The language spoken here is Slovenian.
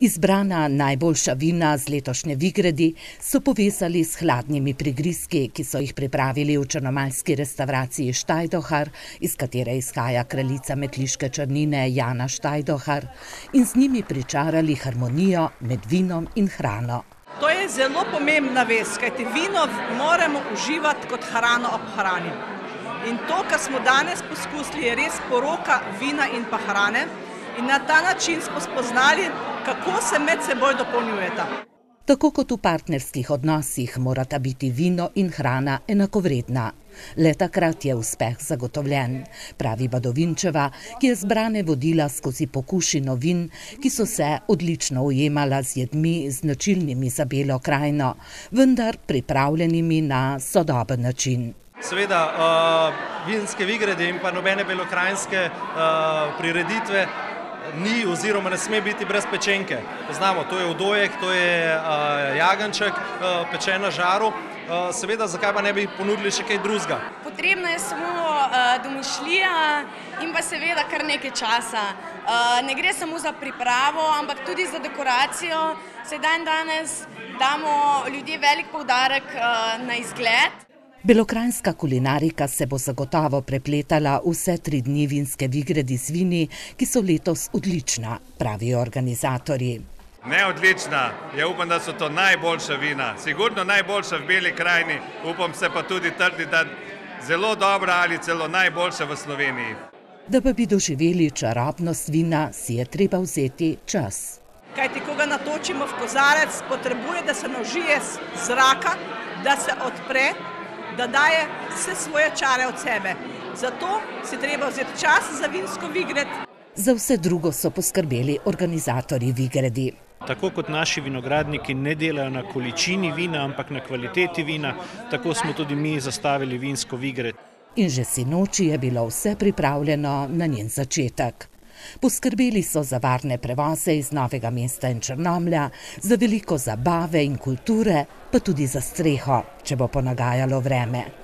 Izbrana najboljša vina z letošnje Vigredi so povezali s hladnimi prigrizki, ki so jih pripravili v črnomaljski restavraciji Štajdohar, iz katere izhaja kraljica metliške črnine Jana Štajdohar, in z njimi pričarali harmonijo med vinom in hrano. To je zelo pomembna vez, kajti vino moramo uživati kot hrano ob hrani. In to, kar smo danes poskusili, je res poroka vina in pa hrane. In na ta način smo spoznali, kako se med seboj dopolnjujeta. Tako kot v partnerskih odnosih morata biti vino in hrana enakovredna. Le takrat je uspeh zagotovljen, pravi Badovinčeva, ki je zbrane vodila skozi pokušino vin, ki so se odlično ujemala z jedmi značilnimi za Belo krajino, vendar pripravljenimi na sodoben način. Seveda, vinske Vigrede in pa nobene belokrajinske prireditve ni oziroma ne sme biti brez pečenke. Poznamo, to je odojek, to je jagenjček, pečen na žaru. Seveda, zakaj pa ne bi ponudili še kaj drugega? Potrebna je samo domišljija in pa seveda kar nekaj časa. Ne gre samo za pripravo, ampak tudi za dekoracijo. Saj danes damo ljudje velik poudarek na izgled. Belokranjska kulinarika se bo zagotovo prepletala vse 3 dni vinske Vigredi z vini, ki so letos odlična, pravijo organizatorji. Ne odlična, ja upam, da so to najboljša vina, sigurno najboljša v Beli krajini, upam se pa tudi trdi, da zelo dobra ali celo najboljša v Sloveniji. Da pa bi doživeli čarobnost vina, si je treba vzeti čas. Kajti, ko ga natočimo v kozarec, potrebuje, da se navžije zraka, da se odpre, da daje vse svoje čare od sebe. Zato si treba vzeti čas za vinsko Vigred. Za vse drugo so poskrbeli organizatorji Vigredi. Tako kot naši vinogradniki ne delajo na količini vina, ampak na kvaliteti vina, tako smo tudi mi zastavili vinsko Vigred. In že sinoči je bilo vse pripravljeno na njen začetek. Poskrbeli so za varne prevoze iz Novega mesta in Črnomlja, za veliko zabave in kulture, pa tudi za streho, če bo ponagajalo vreme.